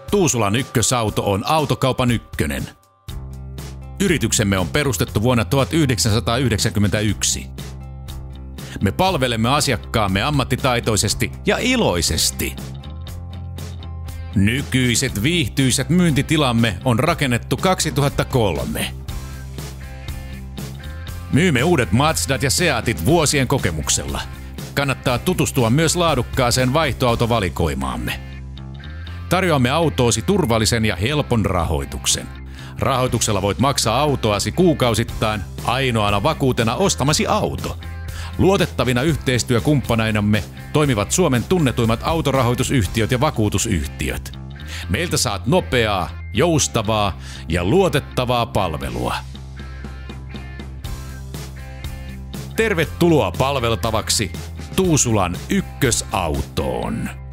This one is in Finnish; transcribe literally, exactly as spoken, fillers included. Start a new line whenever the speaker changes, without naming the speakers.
Tuusulan ykkösauto on autokaupan ykkönen. Yrityksemme on perustettu vuonna tuhatyhdeksänsataayhdeksänkymmentäyksi. Me palvelemme asiakkaamme ammattitaitoisesti ja iloisesti. Nykyiset viihtyisät myyntitilamme on rakennettu kaksituhattakolme. Myymme uudet Mazdat ja Seatit vuosien kokemuksella. Kannattaa tutustua myös laadukkaaseen vaihtoautovalikoimaamme. Tarjoamme autoosi turvallisen ja helpon rahoituksen. Rahoituksella voit maksaa autoasi kuukausittain ainoana vakuutena ostamasi auto. Luotettavina yhteistyökumppanainamme toimivat Suomen tunnetuimmat autorahoitusyhtiöt ja vakuutusyhtiöt. Meiltä saat nopeaa, joustavaa ja luotettavaa palvelua. Tervetuloa palveltavaksi Tuusulan ykkösautoon.